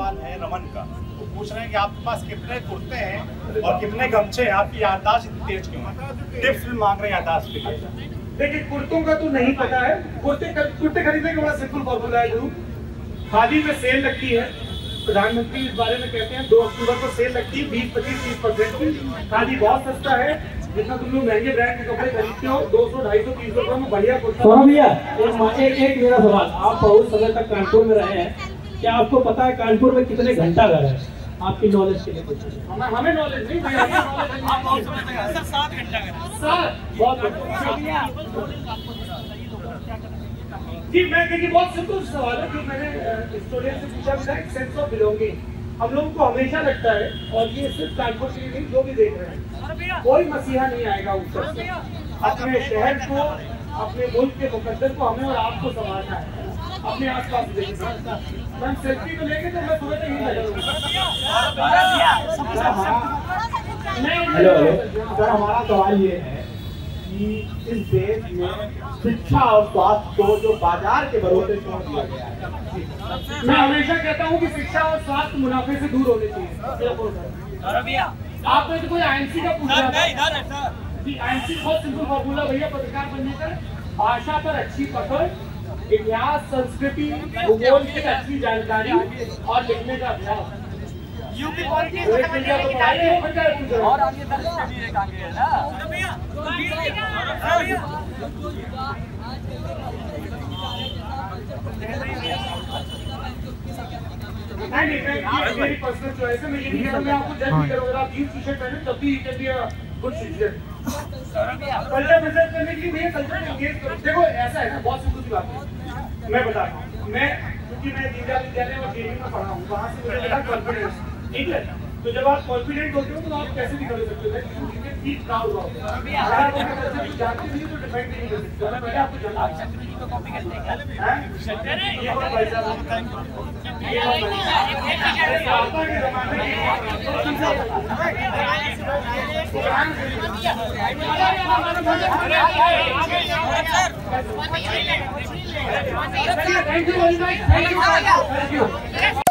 सवाल है रमन का। वो पूछ रहे हैं कि आपके पास कितने कुर्ते हैं और कितने गमछे हैं, आपकी याददाश्त इतनी तेज क्यों है? टिप्स भी मांग रहे हैं याददाश्त के लिए। देखिए कुर्तों का तो नहीं पता है, कुर्ते खरीदने का बड़ा सिंपल फॉर्मूला है गुरु। खादी में सेल लगती है, प्रधानमंत्री इस बारे में कहते हैं 2 अक्टूबर को सेल लगती है 20-25-30% की। खादी बहुत सस्ता है, जितना तुम लोग महंगे ब्रांड के कपड़े खरीदते हो 200, 250, 300 रुपए में बढ़िया कुर्ता। भैया एक मेरा सवाल, आप बहुत समय तक कानपुर में रहे हैं, क्या आपको पता है कानपुर में कितने घंटा घर है? आपकी नॉलेज के लिए हमें नॉलेज नहीं, सर 7 घंटा जी। मैं देखिए बहुत सिंपल सवाल है जो मैंने स्टूडेंट से पूछा था, सेंस ऑफ बिलोंगिंग। हम लोगों को हमेशा लगता है, और ये सिर्फ कानपुर के लिए नहीं, जो भी देख रहे हैं, कोई मसीहा नहीं आएगा ऊपर से। अपने शहर को, अपने मुल्क के मुकद्दर को हमें और आपको संभालना है। अपने आस पास देखिए, मैं सेल्फी को लेके तो मैं सुबह नहीं हेलो सर, हमारा सवाल ये है कि इस देश में शिक्षा और स्वास्थ्य को जो बाजार के भरोसे छोड़ दिया गया है। मैं हमेशा कहता हूँ कि शिक्षा और स्वास्थ्य मुनाफे से दूर होने चाहिए। आपने तो कोई आईएनसी का पूछा था कि आईएनसी बहुत सिंपल फॉर्मूला भैया पत्रकार बनने का, भाषा पर अच्छी पकड़, इतिहास, संस्कृति, भूगोल की अच्छी जानकारी और लिखने का अभ्यास। यूपी पॉलिटिक्स और आगे दर्ज भी एक आगे है ना। नहीं, मेरी पर्सनल चॉइस है। मैं ये नहीं कह रहा मैं आपको जज नहीं करूंगा। आप जीन्स टी-शर्ट पहने तब भी can be a good citizen. Culture present करने के लिए भैया कल्चर एंगेज करो। देखो ऐसा है ना, बहुत सिंपल सी बात है, मैं बताता हूँ। क्योंकि मैं दीनदयाल विद्यालय और जेएनयू में पढ़ा हूँ, वहाँ से मुझे मिला कॉन्फिडेंस, ठीक है। तो जब आप कॉन्फिडेंट होते हो तो आप कैसे भी कर सकते हो, you can feel proud of it. अगर आप अपने कल्चर को जानते नहीं तो डिफेंड नहीं कर सकते। मैं पहले आपको जानना है, तो कॉपी करते हैं ये बात भाई साहब, ये आपका के जमाने की थैंक यू वेरी मच।